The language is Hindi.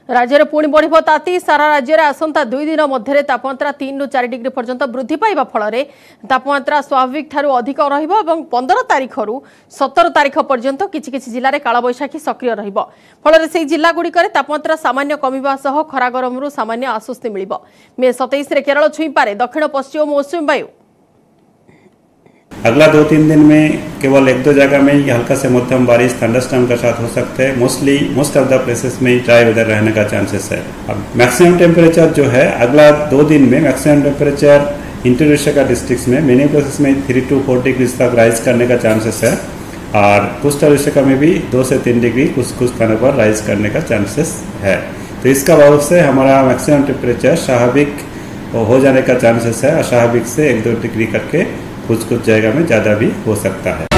राज्य में पुणी बढ़ ताती सारा राज्य में आसंता 2 दिन मध्य तापमात्रा 3 ରୁ 4 डिग्री पर्यंत वृद्धि पाइबा फल तापमात्रा स्वाभाविक ठारू अधिक रहिबो एवं 15 तारीख रु 17 तारीख पर्यंत किछि किछि जिल्ला रे कालबैशाखी सक्रिय रहिबो। फल से जिला गुड़िकर तापमात्रा सामान्य कमिबा सह खरा गरम रु सामान्य आश्वस्ति मिलिबो। मे 27 रे केरल छुई पारे दक्षिण पश्चिम मौसुमी वायु। अगला 2-3 दिन में केवल 1-2 जगह में ही हल्का से मध्यम बारिश थंडरस्टॉर्म के साथ हो सकते हैं। मोस्ट ऑफ द प्लेसेस में ड्राई वेदर रहने का चांसेस है। अब मैक्सिमम टेम्परेचर जो है अगला 2 दिन में मैक्सिमम टेम्परेचर इंटर डिस्ट्रिक्ट्स में मेनी प्लेसेस में 3 to 4 डिग्री तक राइज करने का चांसेस है और कोस्टल में भी 2 से 3 डिग्री कुछ स्थानों पर राइज करने का चांसेस है। तो इसका वजह से हमारा मैक्सिमम टेम्परेचर स्वाभाविक हो जाने का चांसेस है। अस्वाभाविक से 1-2 डिग्री करके कुछ जगह में ज़्यादा भी हो सकता है।